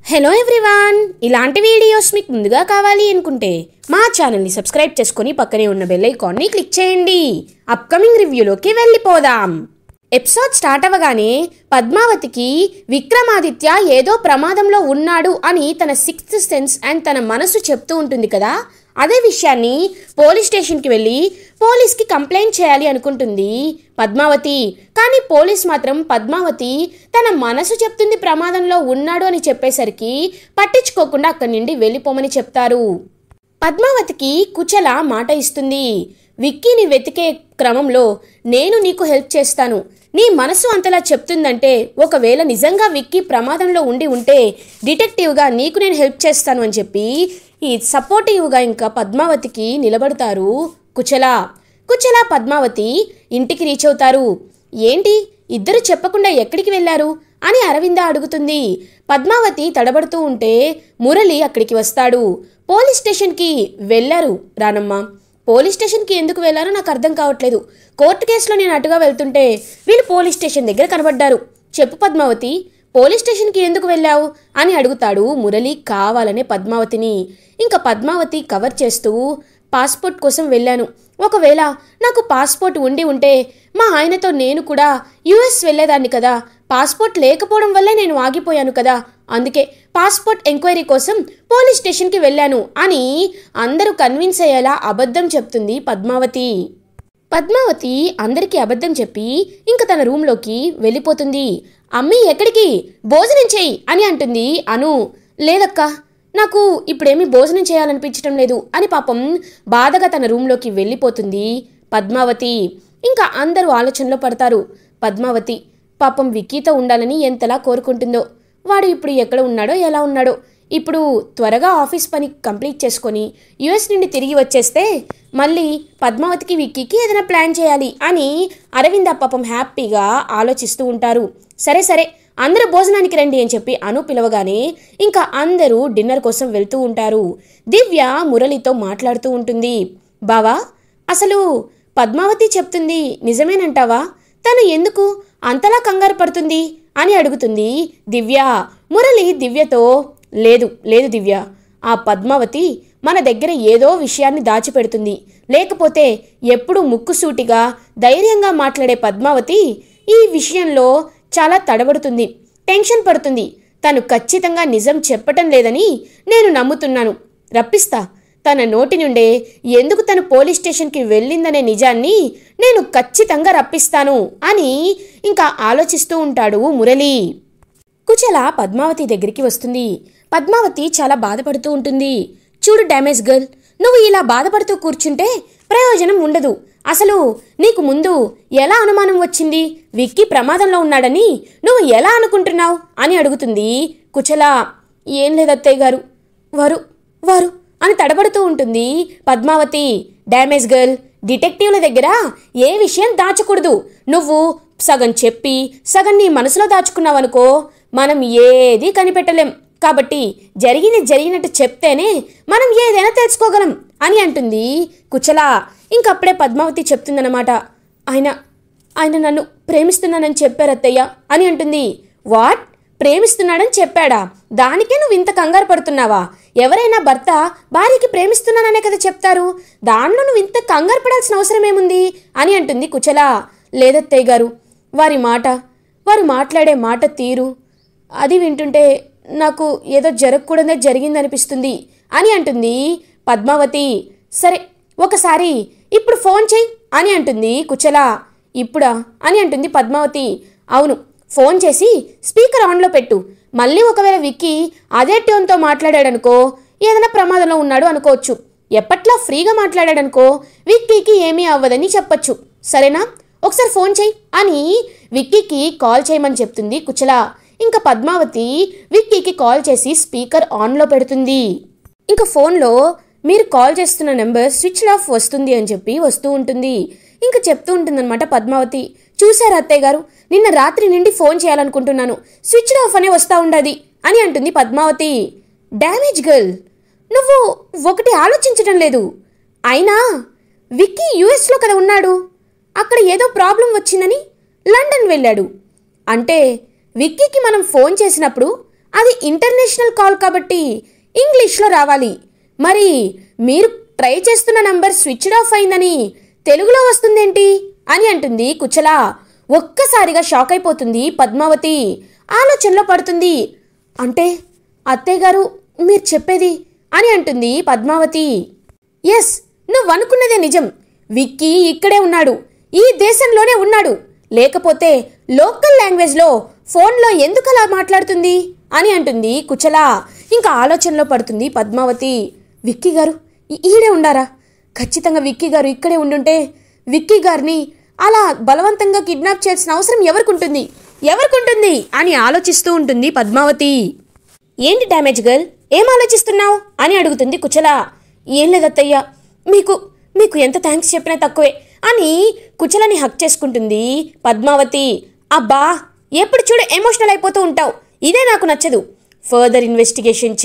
Hello everyone, ఇలాంటి videos మీకు ముందుగా కావాలి అనుకుంటే మా ఛానల్ని సబ్స్క్రైబ్ చేసుకొని పక్కనే ఉన్న బెల్ ఐకాన్ని క్లిక్ చేయండి. అప్కమింగ్ రివ్యూలోకి వెళ్ళిపోదాం. ఎపిసోడ్ స్టార్ట్ అవ్వగానే పద్మావతికి విక్రమాదిత్య ఏదో ప్రమాదంలో ఉన్నాడు అని తన సిక్స్త్ సెన్స్ అండ్ తన మనసు చెప్తూ ఉంటుంది కదా. అదే విషయాన్ని పోలీస్ స్టేషన్కి వెళ్ళి పోలీస్కి కంప్లైంట్ చేయాలి అనుకుంటుంది పద్మావతి. కానీ పోలీస్ మాత్రం పద్మావతి తన మనసు చెప్తుంది ప్రమాదంలో ఉన్నాడు అని చెప్పేసరికి పట్టించుకోకుండా అక్కడి నుండి వెళ్ళిపోమని చెప్తారు. పద్మావతికి కుచల మాట ఇస్తుంది. విక్కీని వెతికే క్రమంలో నేను నీకు హెల్ప్ చేస్తాను, నీ మనసు అంతలా చెప్తుందంటే ఒకవేళ నిజంగా విక్కీ ప్రమాదంలో ఉండి ఉంటే డిటెక్టివ్గా నీకు నేను హెల్ప్ చేస్తాను అని చెప్పి ఈ సపోర్టివ్గా ఇంకా పద్మావతికి నిలబడతారు కుచల పద్మావతి ఇంటికి రీచ్ అవుతారు. ఏంటి ఇద్దరు చెప్పకుండా ఎక్కడికి వెళ్ళారు అని అరవింద అడుగుతుంది. పద్మావతి తడబడుతూ ఉంటే మురళి అక్కడికి వస్తాడు. పోలీస్ స్టేషన్కి వెళ్ళారు రానమ్మ. పోలీస్ స్టేషన్కి ఎందుకు వెళ్ళారో నాకు అర్థం కావట్లేదు. కోర్టు కేసులో నేను అటుగా వెళ్తుంటే వీళ్ళు పోలీస్ స్టేషన్ దగ్గర కనబడ్డారు. చెప్పు పద్మావతి, పోలీస్ స్టేషన్కి ఎందుకు వెళ్ళావు అని అడుగుతాడు మురళి కావాలనే పద్మావతిని. ఇంకా పద్మావతి కవర్ చేస్తూ పాస్పోర్ట్ కోసం వెళ్ళాను. ఒకవేళ నాకు పాస్పోర్ట్ ఉండి ఉంటే మా ఆయనతో నేను కూడా యుఎస్ వెళ్ళేదాన్ని కదా. పాస్పోర్ట్ లేకపోవడం వల్లే నేను ఆగిపోయాను కదా. అందుకే పాస్పోర్ట్ ఎంక్వైరీ కోసం పోలీస్ స్టేషన్కి వెళ్ళాను అని అందరూ కన్విన్స్ అయ్యేలా అబద్ధం చెప్తుంది పద్మావతి. పద్మావతి అందరికీ అబద్ధం చెప్పి ఇంక తన రూమ్లోకి వెళ్ళిపోతుంది. అమ్మీ ఎక్కడికి, భోజనం చెయ్యి అని అంటుంది అను. లేదక్కా, నాకు ఇప్పుడేమీ భోజనం చేయాలనిపించడం లేదు అని పాపం బాధగా తన రూమ్లోకి వెళ్ళిపోతుంది పద్మావతి. ఇంకా అందరూ ఆలోచనలో పడతారు. పద్మావతి పాపం విక్కీతో ఉండాలని ఎంతలా కోరుకుంటుందో. వాడు ఇప్పుడు ఎక్కడ ఉన్నాడో ఎలా ఉన్నాడో. ఇప్పుడు త్వరగా ఆఫీస్ పని కంప్లీట్ చేసుకొని యుఎస్ నుండి తిరిగి వచ్చేస్తే మళ్ళీ పద్మావతికి విక్కీకి ఏదైనా ప్లాన్ చేయాలి అని అరవింద పాపం హ్యాపీగా ఆలోచిస్తూ ఉంటారు. సరే అందరూ భోజనానికి రండి అని చెప్పి అను పిలవగానే ఇంకా అందరూ డిన్నర్ కోసం వెళ్తూ ఉంటారు. దివ్య మురళితో మాట్లాడుతూ ఉంటుంది. బావా, అసలు పద్మావతి చెప్తుంది నిజమేనంటావా? తను ఎందుకు అంతలా కంగారు పడుతుంది అని అడుగుతుంది దివ్య. మురళి దివ్యతో లేదు దివ్య, ఆ పద్మావతి మన దగ్గర ఏదో విషయాన్ని దాచిపెడుతుంది. లేకపోతే ఎప్పుడు ముక్కుసూటిగా ధైర్యంగా మాట్లాడే పద్మావతి ఈ విషయంలో చాలా తడబడుతుంది, టెన్షన్ పడుతుంది. తను ఖచ్చితంగా నిజం చెప్పటం లేదని నేను నమ్ముతున్నాను. రప్పిస్తా, తన నోటి నుండే ఎందుకు తను పోలీస్ స్టేషన్కి వెళ్ళిందనే నిజాన్ని నేను ఖచ్చితంగా రప్పిస్తాను అని ఇంకా ఆలోచిస్తూ ఉంటాడు మురళి. కుచల పద్మావతి దగ్గరికి వస్తుంది. పద్మావతి చాలా బాధపడుతూ ఉంటుంది. చూడు డ్యామేజ్ గర్ల్, నువ్వు ఇలా బాధపడుతూ కూర్చుంటే ప్రయోజనం ఉండదు. అసలు నీకు ముందు ఎలా అనుమానం వచ్చింది విక్కీ ప్రమాదంలో ఉన్నాడని నువ్వు ఎలా అనుకుంటున్నావు అని అడుగుతుంది కుచల. ఏం లేదు అత్తయ్య గారు, వారు అని తడబడుతూ ఉంటుంది పద్మావతి. డ్యామేజ్ గర్ల్, డిటెక్టివ్ల దగ్గర ఏ విషయం దాచకూడదు. నువ్వు సగం చెప్పి సగం నీ మనసులో దాచుకున్నావనుకో మనం ఏది కనిపెట్టలేం. కాబట్టి జరిగినట్టు చెప్తేనే మనం ఏదైనా తెలుసుకోగలం అని అంటుంది కుచల. ఇంకప్పుడే పద్మావతి చెప్తుందన్నమాట. ఆయన నన్ను ప్రేమిస్తున్నానని చెప్పారు అత్తయ్య అని అంటుంది. వాట్, ప్రేమిస్తున్నాడని చెప్పాడా? దానికే నువ్వు ఇంత కంగారు పడుతున్నావా? ఎవరైనా భర్త భార్యకి ప్రేమిస్తున్నాననే కదా చెప్తారు. దానిలో నువ్వు ఇంత కంగారు పడాల్సిన అవసరం ఏముంది అని అంటుంది కుచల. లేదత్తయ్య గారు, వారు మాట్లాడే మాట తీరు అది వింటుంటే నాకు ఏదో జరగకూడదే జరిగిందనిపిస్తుంది అని అంటుంది పద్మావతి. సరే ఒకసారి ఇప్పుడు ఫోన్ చెయ్యి అని అంటుంది కుచల. ఇప్పుడా అని అంటుంది పద్మావతి. అవును, ఫోన్ చేసి స్పీకర్ ఆన్లో పెట్టు. మళ్ళీ ఒకవేళ విక్కీ అదే ట్యూన్తో మాట్లాడాడనుకో ఏదైనా ప్రమాదంలో ఉన్నాడు అనుకోవచ్చు. ఎప్పట్లా ఫ్రీగా మాట్లాడాడనుకో విక్కీకి ఏమీ అవ్వదని చెప్పచ్చు. సరేనా? ఒకసారి ఫోన్ చెయ్యి అని విక్కీకి కాల్ చేయమని చెప్తుంది కుచల. ఇంకా పద్మావతి విక్కీకి కాల్ చేసి స్పీకర్ ఆన్లో పెడుతుంది. ఇంకా ఫోన్లో మీరు కాల్ చేస్తున్న నెంబర్ స్విచ్ ఆఫ్ వస్తుంది అని చెప్పి వస్తూ ఉంటుంది. ఇంకా చెప్తూ ఉంటుందన్నమాట పద్మావతి. చూశారు అత్తయ్య గారు, నిన్న రాత్రి నుండి ఫోన్ చేయాలనుకుంటున్నాను, స్విచ్ ఆఫ్ అనే వస్తూ ఉండదు అని అంటుంది పద్మావతి. డ్యామేజ్ గర్ల్, నువ్వు ఒకటి ఆలోచించడం లేదు. అయినా విక్కీ యుఎస్లో కదా ఉన్నాడు. అక్కడ ఏదో ప్రాబ్లం వచ్చిందని లండన్ వెళ్ళాడు. అంటే విక్కీకి మనం ఫోన్ చేసినప్పుడు అది ఇంటర్నేషనల్ కాల్ కాబట్టి ఇంగ్లీష్లో రావాలి. మరి మీరు ట్రై చేస్తున్న నంబర్ స్విచ్డ్ ఆఫ్ అయిందని తెలుగులో వస్తుందేంటి అని అంటుంది కుచల. ఒక్కసారిగా షాక్ అయిపోతుంది పద్మావతి. ఆలోచనలో పడుతుంది. అంటే అత్తయ్య గారు మీరు చెప్పేది అని అంటుంది పద్మావతి. ఎస్, నువ్వు అనుకున్నదే నిజం. విక్కీ ఇక్కడే ఉన్నాడు, ఈ దేశంలోనే ఉన్నాడు. లేకపోతే లోకల్ లాంగ్వేజ్లో ఫోన్లో ఎందుకు అలా మాట్లాడుతుంది అని అంటుంది కుచల. ఇంకా ఆలోచనలో పడుతుంది పద్మావతి. విక్కీ గారు ఈడే ఉండారా? ఖచ్చితంగా విక్కీ గారు ఇక్కడే ఉండుంటే విక్కీ గారిని అలా బలవంతంగా కిడ్నాప్ చేయాల్సిన అవసరం ఎవరికుంటుంది అని ఆలోచిస్తూ ఉంటుంది పద్మావతి. ఏంటి డ్యామేజ్ గర్ల్, ఏం ఆలోచిస్తున్నావు అని అడుగుతుంది కుచల. ఏం లేదత్తయ్య, మీకు ఎంత థ్యాంక్స్ చెప్పినా తక్కువే అని కుచలని హక్ చేసుకుంటుంది పద్మావతి. అబ్బా, ఎప్పుడు చూడు ఎమోషనల్ అయిపోతూ ఉంటావు, ఇదే నాకు నచ్చదు. ఫర్దర్ ఇన్వెస్టిగేషన్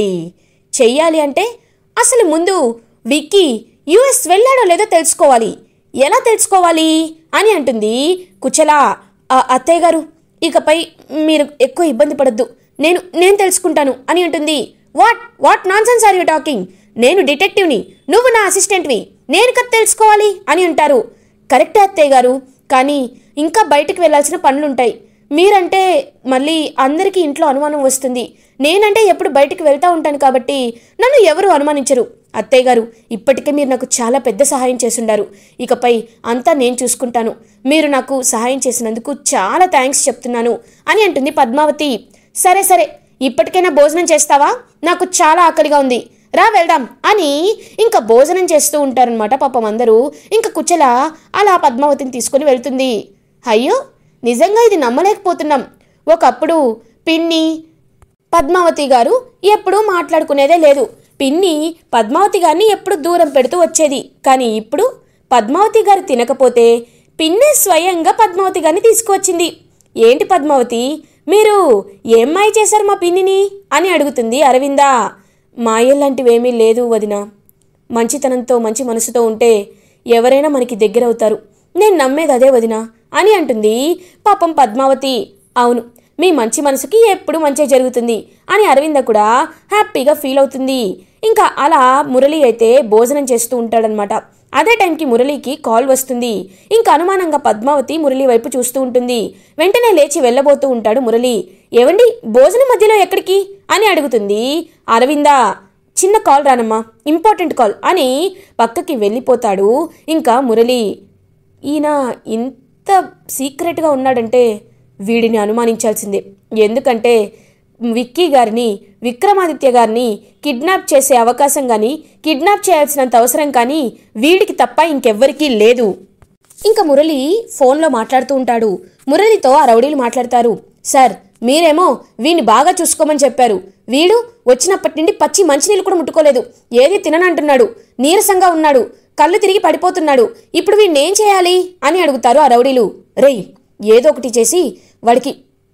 చెయ్యాలి అంటే అసలు ముందు విక్కీ యుఎస్ వెళ్ళాడో లేదో తెలుసుకోవాలి. ఎలా తెలుసుకోవాలి అని అంటుంది కుచల. అత్తయ్య గారు ఇకపై మీరు ఎక్కువ ఇబ్బంది పడద్దు, నేను తెలుసుకుంటాను అని అంటుంది. What nonsense are you talking? నేను డిటెక్టివ్ని, నువ్వు నా అసిస్టెంట్వి, నేను కదా తెలుసుకోవాలి అని అంటారు. కరెక్టే అత్తయ్య గారు, కానీ ఇంకా బయటకు వెళ్ళాల్సిన పనులుంటాయి. మీరంటే మళ్ళీ అందరికీ ఇంట్లో అనుమానం వస్తుంది. నేనంటే ఎప్పుడు బయటికి వెళ్తూ ఉంటాను కాబట్టి నన్ను ఎవరు అనుమానించరు. అత్తయ్య గారు ఇప్పటికే మీరు నాకు చాలా పెద్ద సహాయం చేసుండారు. ఇకపై అంతా నేను చూసుకుంటాను. మీరు నాకు సహాయం చేసినందుకు చాలా థ్యాంక్స్ చెప్తున్నాను అని అంటుంది పద్మావతి. సరే ఇప్పటికైనా భోజనం చేస్తావా? నాకు చాలా ఆకలిగా ఉంది, రా వెళ్దాం అని ఇంకా భోజనం చేస్తూ ఉంటారనమాట పాపం అందరూ. ఇంకా కుచల అలా పద్మావతిని తీసుకుని వెళ్తుంది. అయ్యో, నిజంగా ఇది నమ్మలేకపోతున్నాం. ఒకప్పుడు పిన్ని పద్మావతి గారు ఎప్పుడూ మాట్లాడుకునేదే లేదు. పిన్ని పద్మావతి గారిని ఎప్పుడు దూరం పెడుతూ వచ్చేది. కానీ ఇప్పుడు పద్మావతి గారు తినకపోతే పిన్నే స్వయంగా పద్మావతి గారిని తీసుకువచ్చింది. ఏంటి పద్మావతి, మీరు ఏం మాయ చేశారు మా పిన్నిని అని అడుగుతుంది అరవింద. మాయల్లాంటివేమీ లేదు వదిన. మంచితనంతో మంచి మనసుతో ఉంటే ఎవరైనా మనకి దగ్గరవుతారు. నేను నమ్మేది అదే వదిన అని అంటుంది పాపం పద్మావతి. అవును, మీ మంచి మనసుకి ఎప్పుడు మంచి జరుగుతుంది అని అరవింద కూడా హ్యాపీగా ఫీల్ అవుతుంది. ఇంకా అలా మురళి అయితే భోజనం చేస్తూ ఉంటాడనమాట. అదే టైంకి మురళికి కాల్ వస్తుంది. ఇంకా అనుమానంగా పద్మావతి మురళి వైపు చూస్తూ ఉంటుంది. వెంటనే లేచి వెళ్ళబోతూ ఉంటాడు మురళి. ఏవండి, భోజనం మధ్యలో ఎక్కడికి అని అడుగుతుంది అరవింద. చిన్న కాల్ రానమ్మా, ఇంపార్టెంట్ కాల్ అని పక్కకి వెళ్ళిపోతాడు ఇంకా మురళి. ఈయన ఇంత సీక్రెట్గా ఉన్నాడంటే వీడిని అనుమానించాల్సిందే. ఎందుకంటే విక్కీ గారిని, విక్రమాదిత్య గారిని కిడ్నాప్ చేసే అవకాశం కానీ, కిడ్నాప్ చేయాల్సినంత అవసరం కానీ వీడికి తప్ప ఇంకెవ్వరికీ లేదు. ఇంకా మురళి ఫోన్లో మాట్లాడుతూ ఉంటాడు. మురళితో ఆ రౌడీలు మాట్లాడతారు. సార్, మీరేమో వీడిని బాగా చూసుకోమని చెప్పారు. వీడు వచ్చినప్పటి నుండి పచ్చి మంచినీళ్ళు కూడా ముట్టుకోలేదు, ఏది తిననంటున్నాడు, నీరసంగా ఉన్నాడు, కళ్ళు తిరిగి పడిపోతున్నాడు. ఇప్పుడు వీడిని ఏం చేయాలి అని అడుగుతారు ఆ రౌడీలు. రేయ్, ఏదో ఒకటి చేసి వాడికి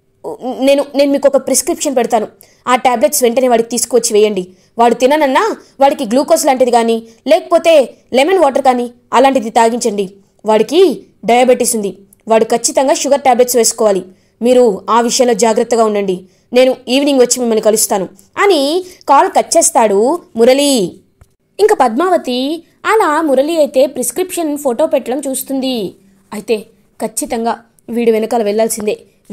నేను మీకు ఒక ప్రిస్క్రిప్షన్ పెడతాను. ఆ టాబ్లెట్స్ వెంటనే వాడికి తీసుకువచ్చి వేయండి. వాడు తిననన్నా వాడికి గ్లూకోజ్ లాంటిది కానీ, లేకపోతే లెమన్ వాటర్ కానీ అలాంటిది తాగించండి. వాడికి డయాబెటీస్ ఉంది, వాడు ఖచ్చితంగా షుగర్ టాబ్లెట్స్ వేసుకోవాలి. మీరు ఆ విషయంలో జాగ్రత్తగా ఉండండి. నేను ఈవినింగ్ వచ్చి మిమ్మల్ని కలుస్తాను అని కాల్ కట్ చేస్తాడు మురళి. ఇంకా పద్మావతి అలా మురళి అయితే ప్రిస్క్రిప్షన్ ఫోటో పెట్టడం చూస్తుంది. అయితే ఖచ్చితంగా వీడు వెనకాల వెళ్లాల్సిందే,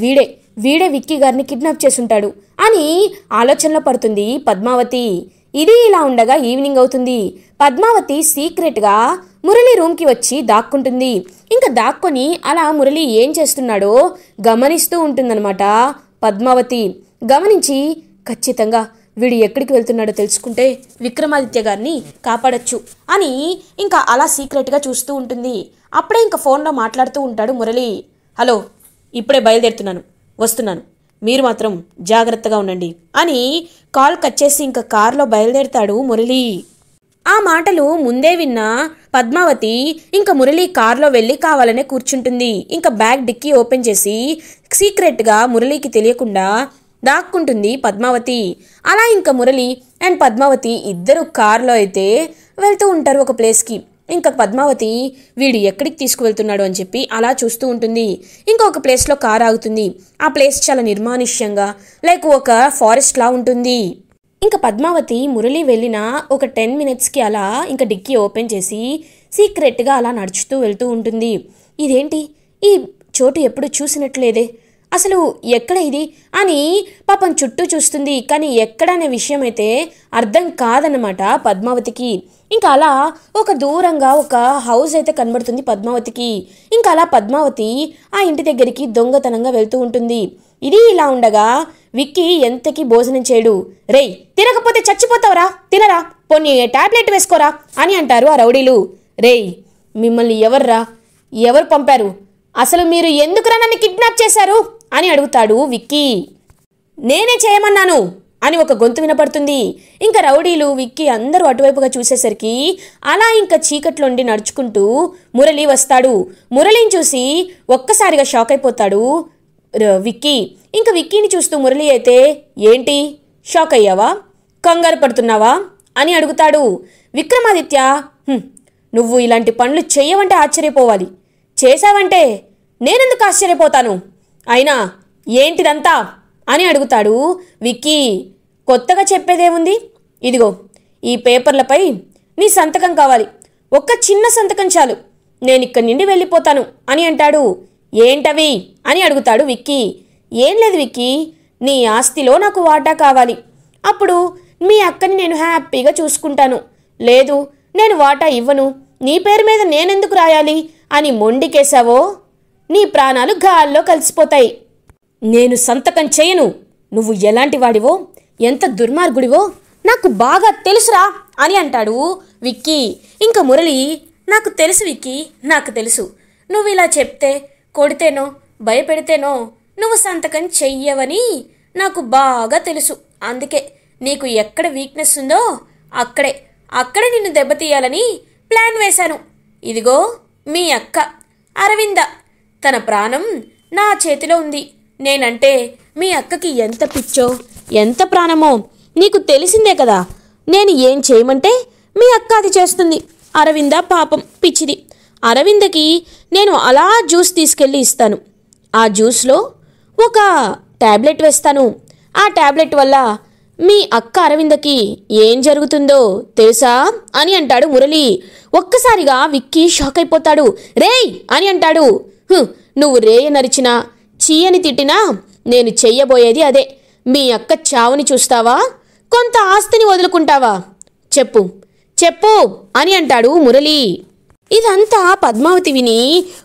వీడే విక్కీ గారిని కిడ్నాప్ చేసుంటాడు అని ఆలోచనలో పడుతుంది పద్మావతి. ఇది ఇలా ఉండగా ఈవినింగ్ అవుతుంది. పద్మావతి సీక్రెట్గా మురళి రూమ్కి వచ్చి దాక్కుంటుంది. ఇంకా దాక్కొని అలా మురళి ఏం చేస్తున్నాడో గమనిస్తూ ఉంటుందన్నమాట పద్మావతి. గమనించి ఖచ్చితంగా వీడు ఎక్కడికి వెళ్తున్నాడో తెలుసుకుంటే విక్రమాదిత్య గారిని కాపాడొచ్చు అని ఇంకా అలా సీక్రెట్గా చూస్తూ ఉంటుంది. అప్పుడే ఇంకా ఫోన్లో మాట్లాడుతూ ఉంటాడు మురళి. హలో, ఇప్పుడే బయలుదేరుతున్నాను, వస్తున్నాను, మీరు మాత్రం జాగ్రత్తగా ఉండండి అని కాల్ కట్ చేసి ఇంకా కారులో బయలుదేరుతాడు మురళి. ఆ మాటలు ముందే విన్న పద్మావతి ఇంకా మురళి కారులో వెళ్ళి కావాలనే కూర్చుంటుంది. ఇంకా బ్యాగ్ డిక్కీ ఓపెన్ చేసి సీక్రెట్గా మురళికి తెలియకుండా దాక్కుంటుంది పద్మావతి. అలా ఇంకా మురళి అండ్ పద్మావతి ఇద్దరు కారులో అయితే వెళ్తూ ఉంటారు ఒక ప్లేస్కి. ఇంకా పద్మావతి వీడు ఎక్కడికి తీసుకువెళ్తున్నాడు అని చెప్పి అలా చూస్తూ ఉంటుంది. ఇంకొక ప్లేస్లో కార్ ఆగుతుంది. ఆ ప్లేస్ చాలా నిర్మానుష్యంగా లైక్ ఒక ఫారెస్ట్లా ఉంటుంది. ఇంకా పద్మావతి మురళి వెళ్ళిన ఒక 10 minutesకి అలా ఇంకా డిక్కీ ఓపెన్ చేసి సీక్రెట్గా అలా నడుచుతూ వెళ్తూ ఉంటుంది. ఇదేంటి, ఈ చోటు ఎప్పుడు చూసినట్లేదే, అసలు ఎక్కడ ఇది అని పాపం చుట్టూ చూస్తుంది. కానీ ఎక్కడనే విషయం అయితే అర్థం కాదన్నమాట పద్మావతికి. ఇంకా అలా ఒక దూరంగా ఒక హౌస్ అయితే కనబడుతుంది పద్మావతికి. ఇంకా అలా పద్మావతి ఆ ఇంటి దగ్గరికి దొంగతనంగా వెళ్తూ ఉంటుంది. ఇది ఇలా ఉండగా విక్కీ ఎంతకీ భోజనం చేయడు. రేయ్, తినకపోతే చచ్చిపోతావురా, తినరా, పోనీ టాబ్లెట్ వేసుకోరా అని అంటారు ఆ రౌడీలు. రేయ్, మిమ్మల్ని ఎవరు పంపారు, అసలు మీరు ఎందుకురా నన్ను కిడ్నాప్ చేశారు అని అడుగుతాడు విక్కీ. నేనే చేయమన్నాను అని ఒక గొంతు వినపడుతుంది. ఇంకా రౌడీలు విక్కీ అందరూ అటువైపుగా చూసేసరికి అలా ఇంకా చీకట్లోండి నడుచుకుంటూ మురళి వస్తాడు. మురళిని చూసి ఒక్కసారిగా షాక్ అయిపోతాడు విక్కీ. ఇంకా విక్కీని చూస్తూ మురళి అయితే, ఏంటి షాక్ అయ్యావా, కంగారు పడుతున్నావా అని అడుగుతాడు. విక్రమాదిత్య, నువ్వు ఇలాంటి పనులు చెయ్యవంటే ఆశ్చర్యపోవాలి, చేశావంటే నేనెందుకు ఆశ్చర్యపోతాను, అయినా ఏంటిదంతా అని అడుగుతాడు విక్కీ. కొత్తగా చెప్పేదేముంది, ఇదిగో ఈ పేపర్లపై నీ సంతకం కావాలి, ఒక్క చిన్న సంతకం చాలు, నేనిక్కడి నుండి వెళ్ళిపోతాను అని అంటాడు. ఏంటవి అని అడుగుతాడు విక్కీ. ఏం లేదు విక్కీ, నీ ఆస్తిలో నాకు వాటా కావాలి, అప్పుడు మీ అక్కని నేను హ్యాపీగా చూసుకుంటాను. లేదు, నేను వాటా ఇవ్వను, నీ పేరు మీద నేనెందుకు రాయాలి అని మొండికేశావో నీ ప్రాణాలు గాల్లో కలిసిపోతాయి. నేను సంతకం చేయను, నువ్వు ఎలాంటి వాడివో ఎంత దుర్మార్గుడివో నాకు బాగా తెలుసురా అని అంటాడు విక్కీ. ఇంకా మురళి, నాకు తెలుసు విక్కీ, నాకు తెలుసు, నువ్వు ఇలా చెప్తే కొడితేనో భయపెడితేనో నువ్వు సంతకం చెయ్యవని నాకు బాగా తెలుసు, అందుకే నీకు ఎక్కడ వీక్నెస్ ఉందో అక్కడే నిన్ను దెబ్బతీయాలని ప్లాన్ వేశాను. ఇదిగో మీ అక్క అరవింద, తన ప్రాణం నా చేతిలో ఉంది. నేనంటే మీ అక్కకి ఎంత పిచ్చో ఎంత ప్రాణమో నీకు తెలిసిందే కదా. నేను ఏం చేయమంటే మీ అక్క అది చేస్తుంది. అరవింద పాపం పిచ్చిది. అరవిందకి నేను అలా జ్యూస్ తీసుకెళ్ళి ఇస్తాను. ఆ జ్యూస్లో ఒక ట్యాబ్లెట్ వేస్తాను. ఆ ట్యాబ్లెట్ వల్ల మీ అక్క అరవిందకి ఏం జరుగుతుందో తెలుసా అని అంటాడు మురళి. ఒక్కసారిగా విక్కీ షాక్ అయిపోతాడు. రేయ్ అని అంటాడు. నువ్వు రేయ నరిచినా చీయని తిట్టినా నేను చెయ్యబోయేది అదే. మీ అక్క చావుని చూస్తావా, కొంత ఆస్తిని వదులుకుంటావా, చెప్పు చెప్పు అని అంటాడు మురళి. ఇదంతా పద్మావతి విని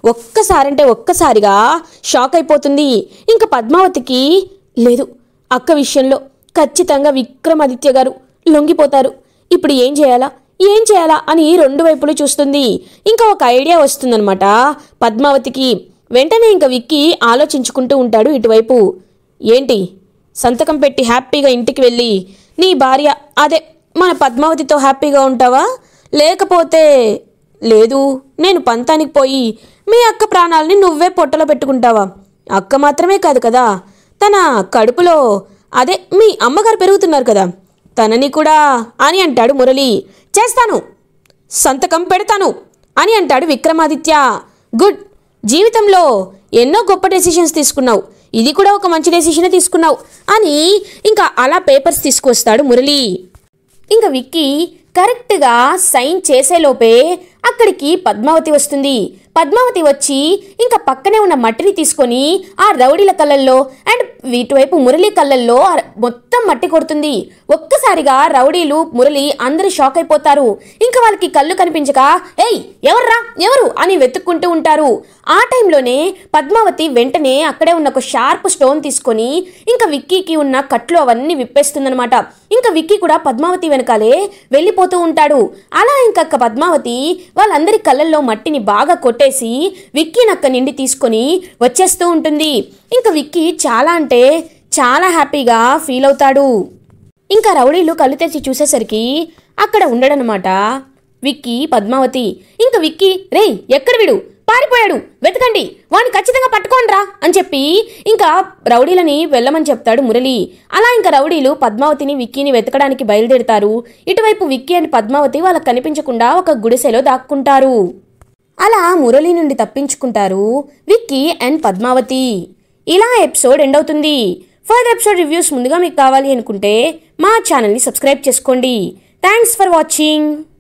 ఒక్కసారిగా షాక్ అయిపోతుంది. ఇంకా పద్మావతికి లేదు, అక్క విషయంలో ఖచ్చితంగా విక్రమాదిత్య గారు లొంగిపోతారు. ఇప్పుడు ఏం చేయాలా అని రెండు వైపులు చూస్తుంది. ఇంకా ఒక ఐడియా వస్తుందన్నమాట పద్మావతికి. వెంటనే ఇంకా విక్కీ ఆలోచించుకుంటూ ఉంటాడు ఇటువైపు. ఏంటి, సంతకం పెట్టి హ్యాపీగా ఇంటికి వెళ్ళి నీ భార్య అదే మన పద్మావతితో హ్యాపీగా ఉంటావా, లేకపోతే లేదు నేను పంతానికి పోయి మీ అక్క ప్రాణాలని నువ్వే పొట్టలో పెట్టుకుంటావా? అక్క మాత్రమే కాదు కదా, తన కడుపులో అదే మీ అమ్మగారు పెరుగుతున్నారు కదా, తనని కూడా అని అంటాడు మురళి. చేస్తాను, సంతకం పెడతాను అని అంటాడు విక్రమాదిత్య. గుడ్, జీవితంలో ఎన్నో గొప్ప డెసిషన్స్ తీసుకున్నావు, ఇది కూడా ఒక మంచి డెసిషనే తీసుకున్నావు అని ఇంకా అలా పేపర్స్ తీసుకొస్తాడు మురళి. ఇంకా విక్కీ కరెక్ట్గా సైన్ చేసేలోపే అక్కడికి పద్మావతి వస్తుంది. పద్మావతి వచ్చి ఇంకా పక్కనే ఉన్న మట్టిని తీసుకొని ఆ రౌడీల కళ్ళల్లో అండ్ వీటివైపు మురళి కళ్ళల్లో మొత్తం మట్టి కొడుతుంది. ఒక్కసారిగా రౌడీలు మురళి అందరూ షాక్ అయిపోతారు. ఇంకా వాళ్ళకి కళ్ళు కనిపించక ఏయ్ ఎవరు అని వెతుక్కుంటూ ఉంటారు. ఆ టైంలోనే పద్మావతి వెంటనే అక్కడే ఉన్న ఒక షార్ప్ స్టోన్ తీసుకొని ఇంకా విక్కీకి ఉన్న కట్లు అవన్నీ విప్పేస్తుందనమాట. ఇంకా విక్కీ కూడా పద్మావతి వెనకాలే వెళ్ళిపోతూ ఉంటాడు. అలా ఇంకా పద్మావతి వాళ్ళందరి కళ్ళల్లో మట్టిని బాగా కొట్టేసి విక్కీని అక్కడి నుండి తీసుకొని వచ్చేస్తూ ఉంటుంది. ఇంకా విక్కీ చాలా అంటే చాలా హ్యాపీగా ఫీల్ అవుతాడు. ఇంకా రౌడీలు కళ్ళు తెచ్చి చూసేసరికి అక్కడ ఉండడనమాట విక్కీ, పద్మావతి. ఇంకా విక్కీ, రేయ్ ఎక్కడ వీడు, పారిపోయాడు, వెతకండి, వాడిని ఖచ్చితంగా పట్టుకోండ్రా అని చెప్పి ఇంకా రౌడీలని వెళ్ళమని చెప్తాడు మురళి. అలా ఇంకా రౌడీలు పద్మావతిని విక్కీని వెతకడానికి బయలుదేరుతారు. ఇటువైపు విక్కీ అండ్ పద్మావతి వాళ్ళకి కనిపించకుండా ఒక గుడిసెలో దాక్కుంటారు. అలా మురళి నుండి తప్పించుకుంటారు విక్కీ అండ్ పద్మావతి. ఇలా ఎపిసోడ్ ఎండ్ అవుతుంది. ఫర్దర్ ఎపిసోడ్ రివ్యూస్ ముందుగా మీకు కావాలి అనుకుంటే మా ఛానల్ని సబ్స్క్రైబ్ చేసుకోండి. Thanks for watching.